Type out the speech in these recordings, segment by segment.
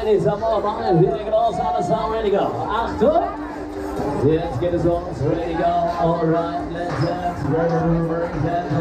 Ladies, am Morgen, wieder groß, alles are ready go. Achtung! Jetzt geht es los, ready go, alright, let's dance, ready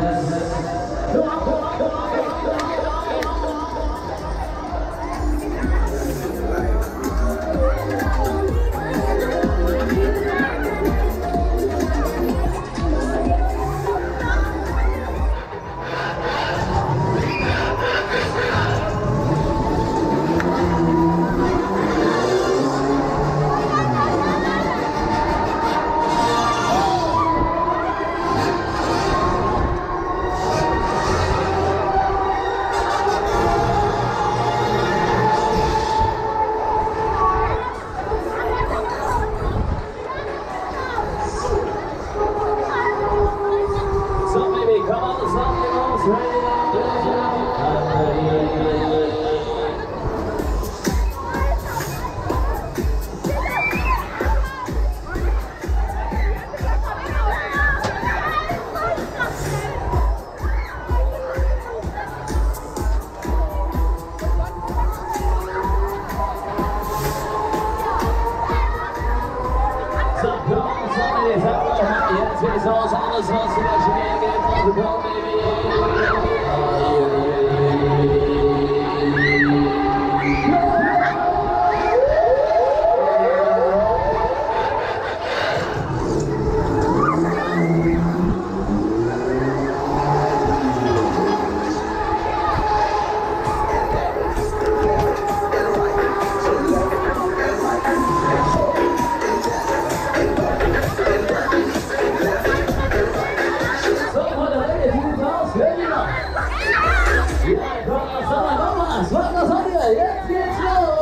alles, was du da schnell geht, jetzt geht's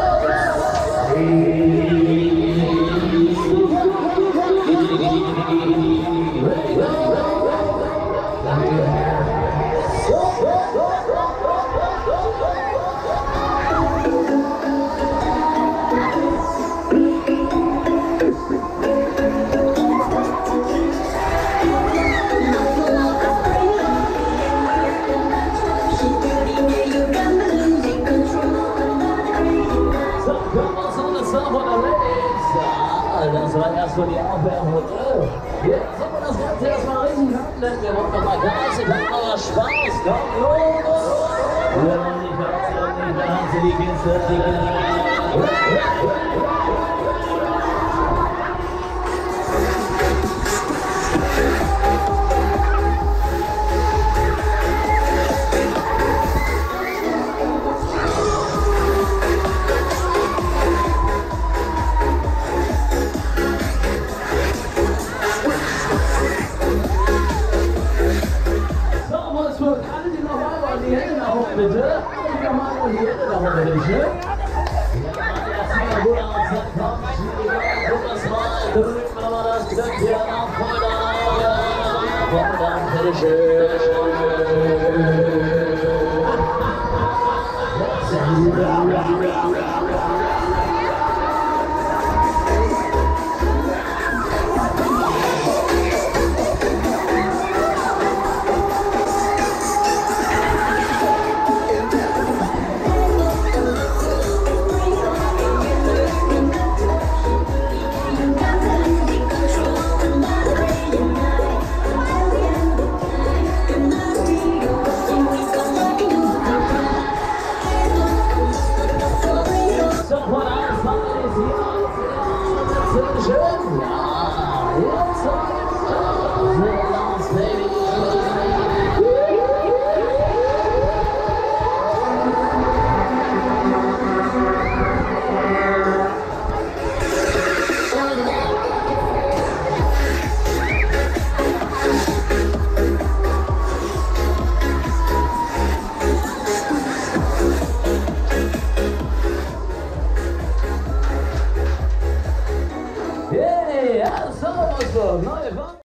das war erst so die Aufwärmung. Jetzt soll man das Ganze erstmal richtig haben, denn wir wollen noch mal Gas, ich hab noch was Spaß. Komm, los! Und dann haben sie die Kiste, die Hände nach oben, bitte. Und nochmal die Hände nach oben, bitte. Ja, das sieht gut aus. Komm, guck das mal. Drücken wir mal das Knöpfchen nach vorne. Und dann, bitteschön. Hey, ja, so, neue Woche.